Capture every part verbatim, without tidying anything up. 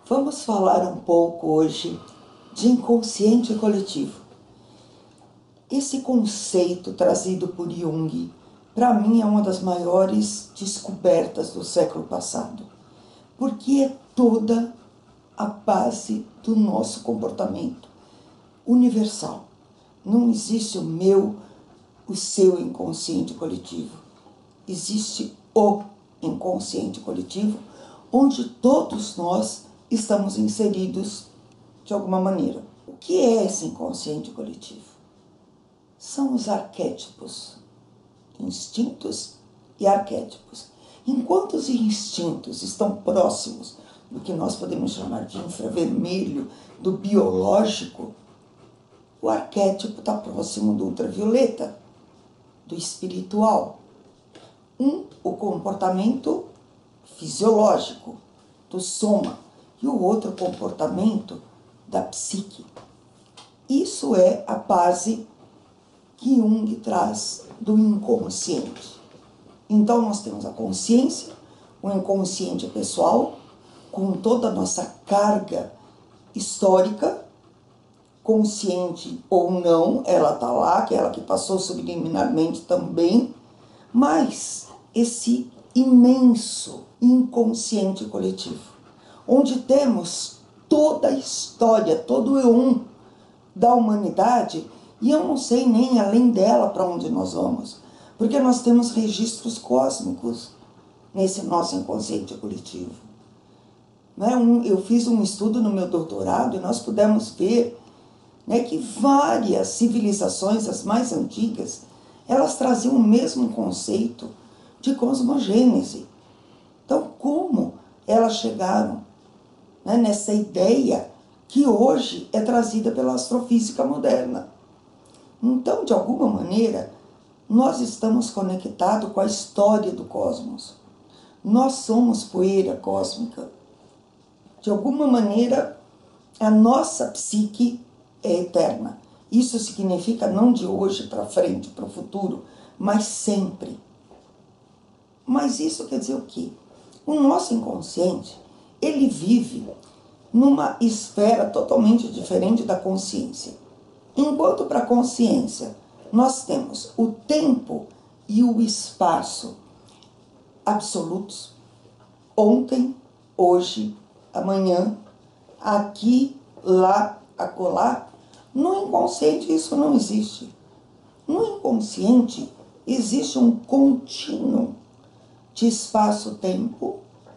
Vamos falar um pouco hoje de inconsciente coletivo. Esse conceito trazido por Jung, para mim, é uma das maiores descobertas do século passado, porque é toda a base do nosso comportamento universal. Não existe o meu, o seu inconsciente coletivo. Existe o inconsciente coletivo, onde todos nós estamos inseridos de alguma maneira. O que é esse inconsciente coletivo? São os arquétipos, instintos e arquétipos. Enquanto os instintos estão próximos do que nós podemos chamar de infravermelho, do biológico, o arquétipo está próximo do ultravioleta, do espiritual. Um, o comportamento fisiológico, do soma, e o outro, o comportamento da psique. Isso é a base que Jung traz do inconsciente. Então, nós temos a consciência, o inconsciente pessoal, com toda a nossa carga histórica, consciente ou não, ela está lá, aquela que passou subliminarmente também, mas esse imenso inconsciente coletivo, onde temos toda a história, todo o eon da humanidade, e eu não sei nem além dela para onde nós vamos, porque nós temos registros cósmicos nesse nosso inconsciente coletivo. Né? Um, eu fiz um estudo no meu doutorado e nós pudemos ver, né, que várias civilizações, as mais antigas, elas traziam o mesmo conceito de cosmogênese. Então, como elas chegaram, né, nessa ideia que hoje é trazida pela astrofísica moderna? Então, de alguma maneira, nós estamos conectados com a história do cosmos. Nós somos poeira cósmica. De alguma maneira, a nossa psique é eterna. Isso significa não de hoje para frente, para o futuro, mas sempre. Mas isso quer dizer o quê? O nosso inconsciente, ele vive numa esfera totalmente diferente da consciência. Enquanto para a consciência nós temos o tempo e o espaço absolutos, ontem, hoje, amanhã, aqui, lá, acolá, no inconsciente isso não existe. No inconsciente existe um contínuo de espaço-tempo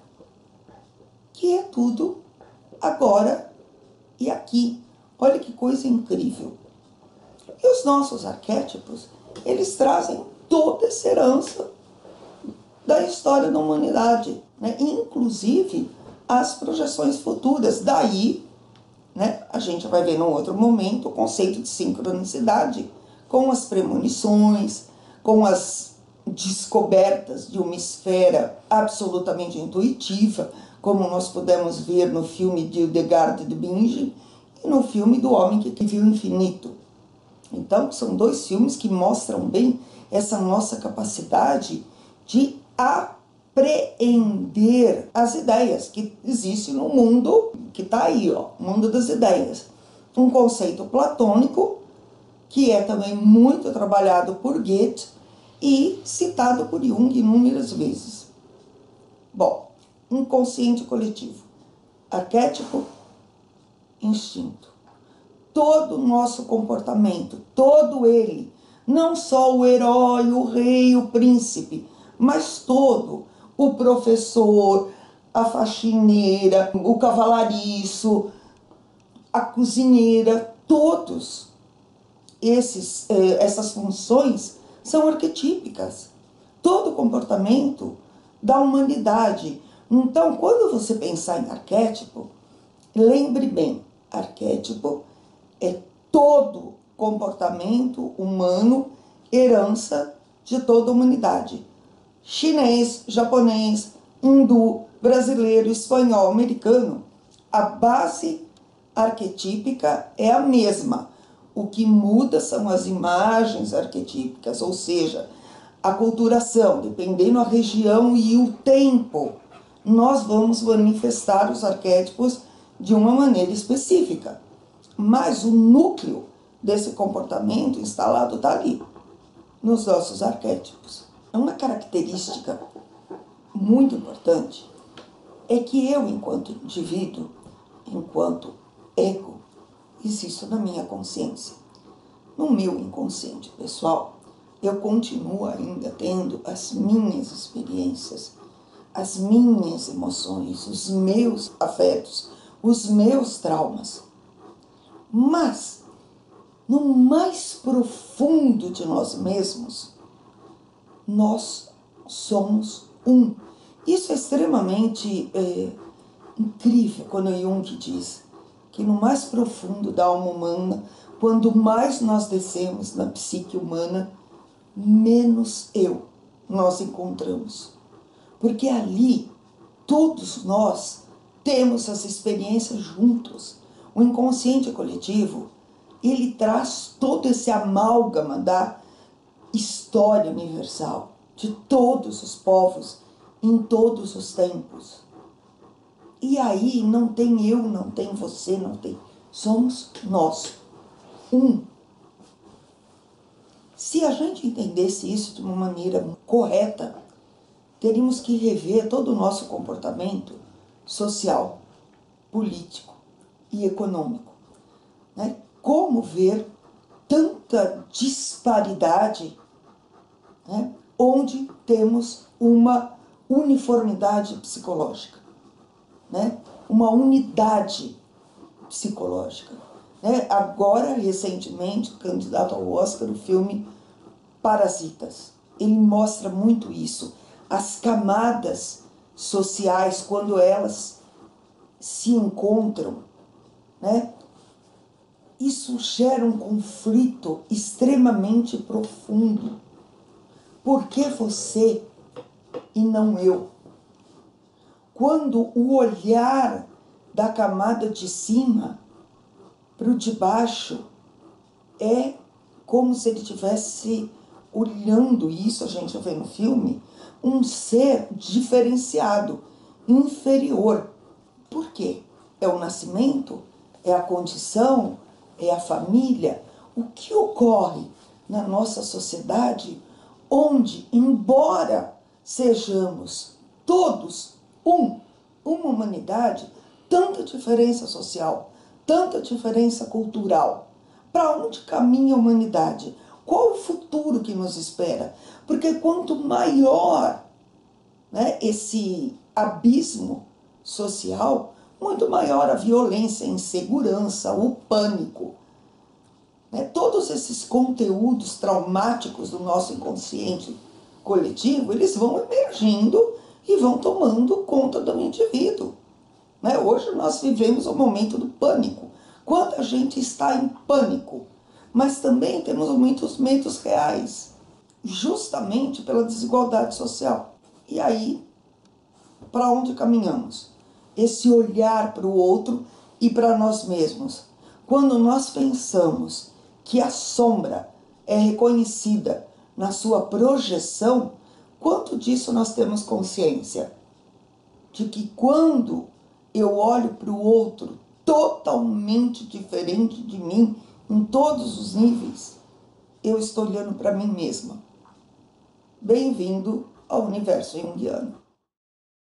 que é tudo agora e aqui. Olha que coisa incrível. E os nossos arquétipos, eles trazem toda essa herança da história da humanidade, né? Inclusive as projeções futuras. Daí, né, a gente vai ver num outro momento o conceito de sincronicidade, com as premonições, com as descobertas de uma esfera absolutamente intuitiva, como nós pudemos ver no filme de Hildegard de Bingen e no filme do Homem que Viu o Infinito. Então, são dois filmes que mostram bem essa nossa capacidade de apreender as ideias que existem no mundo, que está aí, ó, o mundo das ideias. Um conceito platônico, que é também muito trabalhado por Goethe e citado por Jung inúmeras vezes. Bom, inconsciente coletivo, arquétipo, instinto. Todo o nosso comportamento, todo ele, não só o herói, o rei, o príncipe, mas todo, o professor, a faxineira, o cavalariço, a cozinheira, todos esses, essas funções são arquetípicas. Todo o comportamento da humanidade. Então, quando você pensar em arquétipo, lembre bem, arquétipo é todo comportamento humano, herança de toda a humanidade. Chinês, japonês, hindu, brasileiro, espanhol, americano, a base arquetípica é a mesma. O que muda são as imagens arquetípicas, ou seja, a culturação, dependendo da região e o tempo, nós vamos manifestar os arquétipos de uma maneira específica, mas o núcleo desse comportamento instalado está ali, nos nossos arquétipos. Uma característica muito importante é que eu, enquanto indivíduo, enquanto ego, existo na minha consciência. No meu inconsciente pessoal, eu continuo ainda tendo as minhas experiências, as minhas emoções, os meus afetos, os meus traumas. Mas, no mais profundo de nós mesmos, nós somos um. Isso é extremamente é, incrível quando Jung diz que no mais profundo da alma humana, quando mais nós descemos na psique humana, menos eu nós encontramos. Porque ali, todos nós temos as experiências juntos. O inconsciente coletivo, ele traz todo esse amálgama da história universal, de todos os povos, em todos os tempos. E aí não tem eu, não tem você, não tem... Somos nós, um. Se a gente entendesse isso de uma maneira correta, teríamos que rever todo o nosso comportamento social, político e econômico. Né? Como ver tanta disparidade, né? Onde temos uma uniformidade psicológica, né? Uma unidade psicológica. Né? Agora, recentemente, candidato ao Oscar, o filme Parasitas. Ele mostra muito isso. As camadas sociais, quando elas se encontram, né? Isso gera um conflito extremamente profundo. Por que você e não eu? Quando o olhar da camada de cima para o de baixo é como se ele estivesse olhando, isso a gente vê no filme, um ser diferenciado, inferior. Por quê? É o nascimento? É a condição? É a família? O que ocorre na nossa sociedade onde, embora sejamos todos um, uma humanidade, tanta diferença social, tanta diferença cultural, para onde caminha a humanidade? Qual o futuro que nos espera? Porque quanto maior, né, esse abismo social, muito maior a violência, a insegurança, o pânico. Né? Todos esses conteúdos traumáticos do nosso inconsciente coletivo, eles vão emergindo e vão tomando conta do indivíduo. Né? Hoje nós vivemos o momento do pânico. Quanta gente está em pânico, mas também temos muitos medos reais, justamente pela desigualdade social. E aí, para onde caminhamos? Esse olhar para o outro e para nós mesmos. Quando nós pensamos que a sombra é reconhecida na sua projeção, quanto disso nós temos consciência? De que quando eu olho para o outro totalmente diferente de mim, em todos os níveis, eu estou olhando para mim mesma. Bem-vindo ao universo junguiano.